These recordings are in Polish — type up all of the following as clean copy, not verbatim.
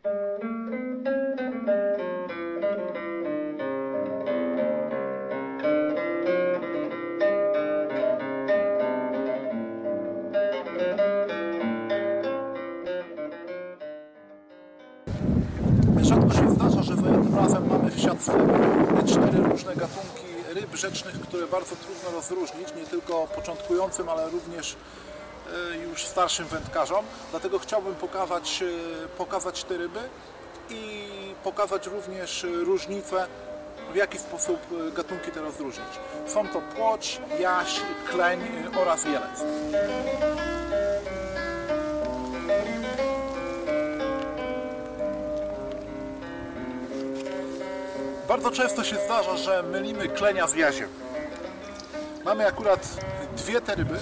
Rzadko się zdarza, że za jednym razem mamy w siatce 4 różne gatunki ryb rzecznych, które bardzo trudno rozróżnić, nie tylko początkującym, ale również już starszym wędkarzom. Dlatego chciałbym pokazać te ryby i pokazać również różnice, w jaki sposób gatunki te rozróżnić. Są to płoć, jaś, kleń oraz jelec. Bardzo często się zdarza, że mylimy klenia z jaziem. Mamy akurat dwie te ryby.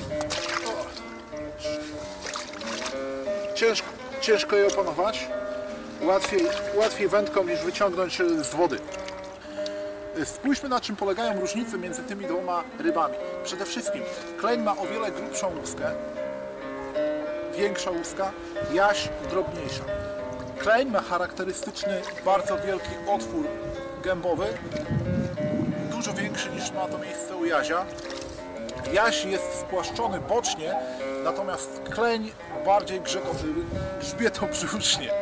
Ciężko je opanować. Łatwiej wędką niż wyciągnąć z wody. Spójrzmy, na czym polegają różnice między tymi dwoma rybami. Przede wszystkim kleń ma o wiele grubszą łuskę, większa łuska, jaś drobniejsza. Kleń ma charakterystyczny, bardzo wielki otwór gębowy, dużo większy niż ma to miejsce u jazia. Jaś jest spłaszczony bocznie, natomiast kleń bardziej grzbietobrzusznie.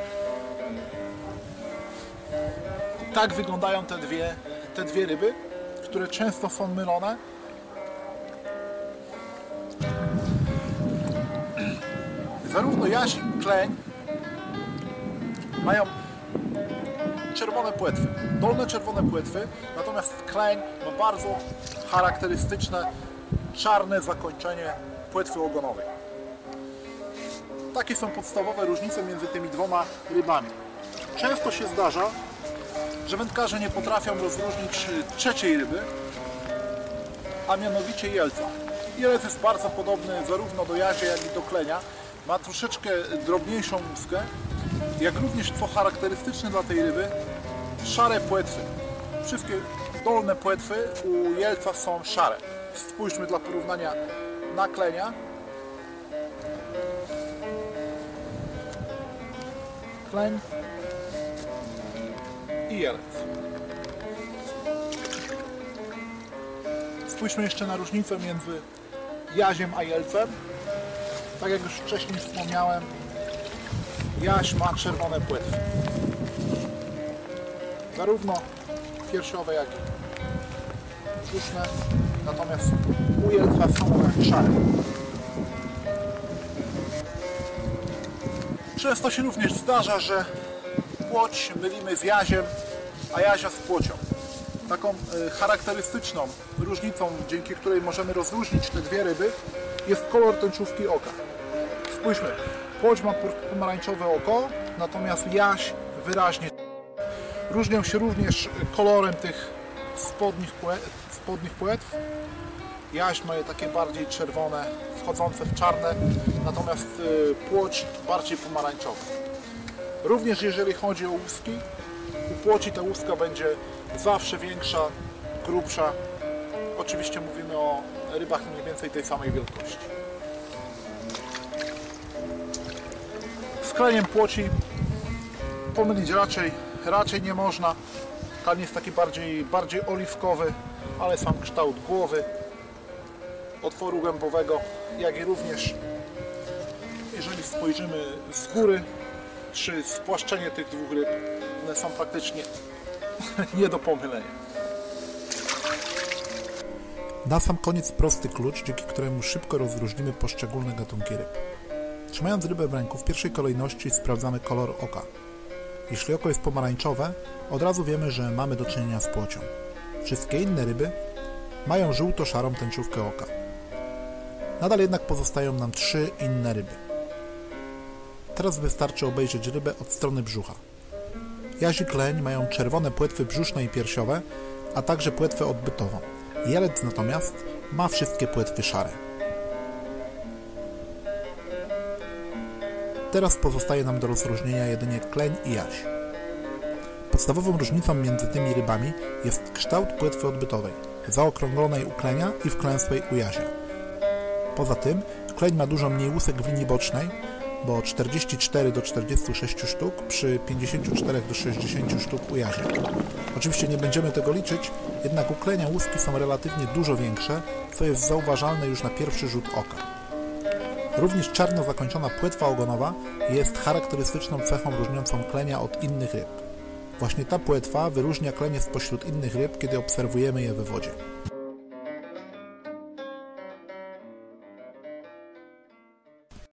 Tak wyglądają te dwie ryby, które często są mylone. Zarówno jaś i kleń mają czerwone płetwy, dolne czerwone płetwy, natomiast kleń ma bardzo charakterystyczne czarne zakończenie płetwy ogonowej. Takie są podstawowe różnice między tymi dwoma rybami. Często się zdarza, że wędkarze nie potrafią rozróżnić trzeciej ryby, a mianowicie jelca. Jelec jest bardzo podobny zarówno do jazia, jak i do klenia. Ma troszeczkę drobniejszą łuskę, jak również, co charakterystyczne dla tej ryby, szare płetwy. Wszystkie dolne płetwy u jelca są szare. Spójrzmy dla porównania na klenia. Kleń i jelec. Spójrzmy jeszcze na różnicę między jaziem a jelcem. Tak jak już wcześniej wspomniałem, jaś ma czerwone płetwy. Zarówno piersiowe, jak i brzuszne, natomiast u jelca są one szare. Często się również zdarza, że płoć mylimy z jaziem, a jazia z płocią. Taką charakterystyczną różnicą, dzięki której możemy rozróżnić te dwie ryby, jest kolor tęczówki oka. Spójrzmy, płoć ma pomarańczowe oko, natomiast jaś wyraźnie. Różnią się również kolorem tych spodnich płetw. Jaś ma je takie bardziej czerwone, wchodzące w czarne, natomiast płoć bardziej pomarańczowa. Również jeżeli chodzi o łuski, u płoci ta łuska będzie zawsze większa, grubsza. Oczywiście mówimy o rybach mniej więcej tej samej wielkości. Z kleniem płoci pomylić raczej nie można. Kleń jest taki bardziej oliwkowy, ale sam kształt głowy, otworu gębowego, jak i również, jeżeli spojrzymy z góry, czy spłaszczenie tych dwóch ryb, one są praktycznie nie do pomylenia. Na sam koniec prosty klucz, dzięki któremu szybko rozróżnimy poszczególne gatunki ryb. Trzymając rybę w ręku, w pierwszej kolejności sprawdzamy kolor oka. Jeśli oko jest pomarańczowe, od razu wiemy, że mamy do czynienia z płocią. Wszystkie inne ryby mają żółto-szarą tęczówkę oka. Nadal jednak pozostają nam 3 inne ryby. Teraz wystarczy obejrzeć rybę od strony brzucha. Jaś i kleń mają czerwone płetwy brzuszne i piersiowe, a także płetwę odbytową. Jelec natomiast ma wszystkie płetwy szare. Teraz pozostaje nam do rozróżnienia jedynie kleń i jaś. Podstawową różnicą między tymi rybami jest kształt płetwy odbytowej, zaokrąglonej u klenia i wklęsłej u jazia. Poza tym kleń ma dużo mniej łusek w linii bocznej, bo 44 do 46 sztuk przy 54 do 60 sztuk u jazia. Oczywiście nie będziemy tego liczyć, jednak uklejenia łuski są relatywnie dużo większe, co jest zauważalne już na pierwszy rzut oka. Również czarno zakończona płetwa ogonowa jest charakterystyczną cechą różniącą klenia od innych ryb. Właśnie ta płetwa wyróżnia klenie spośród innych ryb, kiedy obserwujemy je we wodzie.